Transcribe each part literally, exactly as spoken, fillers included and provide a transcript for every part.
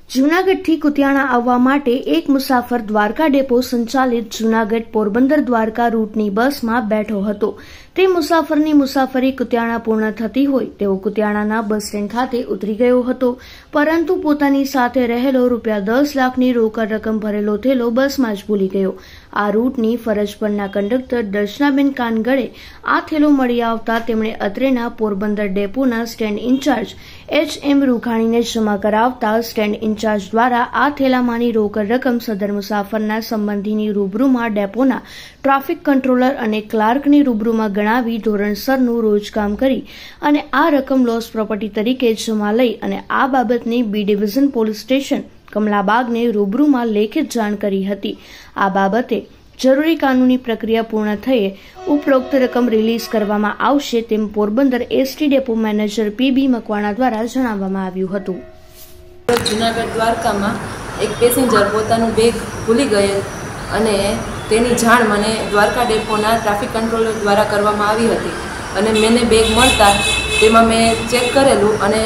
જૂનાગઢથી કુતિયાણા આવવા માટે એક મુસાફર દ્વારકા ડેપો સંચાલિત જૂનાગઢ પોરબંદર દ્વારકા રૂટની બસમાં બેઠો હતો। તે મુસાફરની મુસાફરી કુતિયાણા પૂર્ણ થતી હોય તેવો કુતિયાણાના બસ સ્ટેન્ડ ખાતે ઉતરી ગયો હતો, પરંતુ પોતાની સાથે રહેલો રૂપિયા દસ લાખની રોકડ રકમ ભરેલો થેલો બસમાં જ ભૂલી ગયો। આ રૂટની ફરજ પરના કંડક્ટર દર્શનાબેન કાનગડે આ થેલો મળી આવતા તેમણે અત્રેના પોરબંદર ડેપોના સ્ટેન્ડ ઇન્ચાર્જ એચ એમ રૂઘાણીને જમા કરાવતા સ્ટેન્ડ ઇન્ચાર્જ દ્વારા આ થેલામાંની રોકડ રકમ સદર મુસાફરના સંબંધીની રૂબરૂમાં ડેપોના ટ્રાફિક કંટ્રોલર અને ક્લાર્કની રૂબરૂમાં ગણાવી ધોરણસરનું રોજકામ કરી અને આ રકમ લોસ પ્રોપર્ટી તરીકે જમા લઈ અને આ બાબતની બી ડિવિઝન પોલીસ સ્ટેશન કમલાબાગને રૂબરૂમાં લેખિત જાણ કરી હતી। આ બાબતે જરૂરી કાનૂની પ્રક્રિયા પૂર્ણ થયે ઉપરોક્ત રકમ રિલીઝ કરવામાં આવશે તેમ Porbandar ST depot manager P B Makwana દ્વારા જણાવવામાં આવ્યું હતું। જૂનાગઢ દ્વારકામાં એક પેસેન્જર પોતાનું બેગ ભૂલી ગયેલ અને તેની જાણ મને દ્વારકા ડેપોના ટ્રાફિક કંટ્રોલર દ્વારા કરવામાં આવી હતી અને મને બેગ મળતા તેમાં મેં ચેક કરેલું અને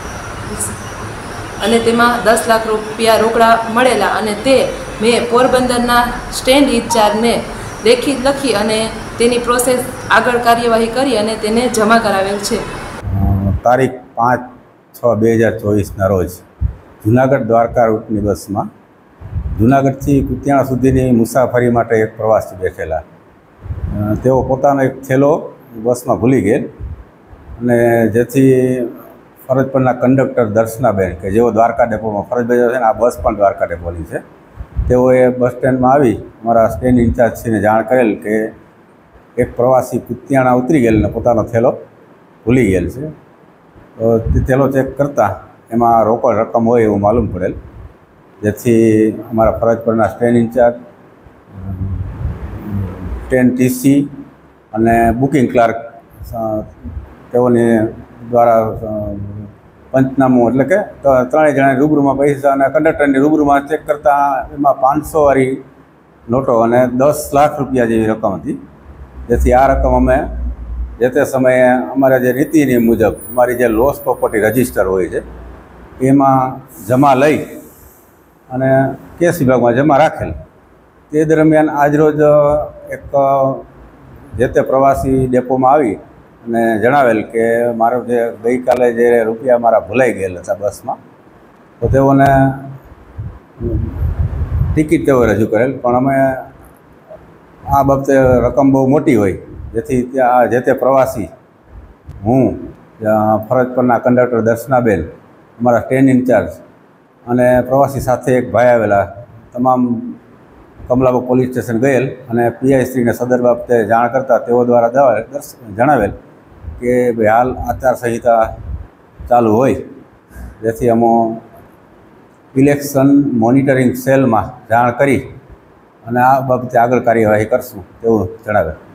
અને તેમાં દસ લાખ રૂપિયા રોકડા મળેલા અને તે મેં પોરબંદરના સ્ટેન્ડ ઇન્ચાર્જને લેખિત લખી અને તેની પ્રોસેસ આગળ કાર્યવાહી કરી અને તેને જમા કરાવેલ છે। તારીખ પાંચ છ બે હજાર ચોવીસના રોજ જૂનાગઢ દ્વારકા રૂટની બસમાં જૂનાગઢથી કુતિયાણા સુધીની મુસાફરી માટે એક પ્રવાસી બેઠેલા। તેઓ પોતાનો એક થેલો બસમાં ભૂલી ગયેલ અને જેથી ફરજ પરના કંડક્ટર દર્શનાબેન કે જેઓ દ્વારકા ડેપોમાં ફરજ બજાવે છે ને આ બસ પણ દ્વારકા ડેપોની છે, તેઓએ બસ સ્ટેન્ડમાં આવી અમારા સ્ટેન્ડ ઇન્ચાર્જશ્રીને જાણ કરેલ કે એક પ્રવાસી કુતિયાણા ઉતરી ગયેલ અને પોતાનો થેલો ભૂલી ગયેલ છે। તો તે થેલો ચેક કરતાં એમાં રોકડ રકમ હોય એવું માલુમ પડેલ, જેથી અમારા ફરજ પરના સ્ટેન્ડ ઇન્ચાર્જ, ટ્રેન ટીસી અને બુકિંગ ક્લાર્ક તેઓની દ્વારા પંચનામું એટલે કે ત્રણેય જણાની રૂબરૂમાં પૈસા અને કંડક્ટરની રૂબરૂમાં ચેક કરતાં એમાં પાંચસો વાળી નોટો અને દસ લાખ રૂપિયા જેવી રકમ હતી, જેથી આ રકમ અમે જે તે સમયે અમારા જે રીતિની મુજબ અમારી જે લોસ પ્રોપર્ટી રજિસ્ટર હોય છે એમાં જમા લઈ અને કેસ વિભાગમાં જમા રાખેલ। તે દરમિયાન આજરોજ એક જે તે પ્રવાસી ડેપોમાં આવી અને જણાવેલ કે મારો જે ગઈકાલે જે રૂપિયા મારા ભૂલાઈ ગયેલા હતા બસમાં, તો તેઓને ટિકિટ તેઓ રજૂ કરેલ, પણ અમે આ બાબતે રકમ બહુ મોટી હોય જેથી ત્યાં જે તે પ્રવાસી, હું, ફરજ પરના કંડક્ટર દર્શનાબેન, અમારા સ્ટેન્ડ ઇન્ચાર્જ અને પ્રવાસી સાથે એક ભાઈ આવેલા, તમામ કમલાબાગ પોલીસ સ્ટેશન ગયેલ અને પીઆઈ શ્રીને સદર બાબતે જાણ કરતાં તેઓ દ્વારા જણાવેલ કે ભાઈ હાલ આચારસંહિતા ચાલુ હોય, જેથી અમે ઇલેક્શન મોનિટરિંગ સેલમાં જાણ કરી અને આ બાબતે આગળ કાર્યવાહી કરશું તેવું જણાવેલ।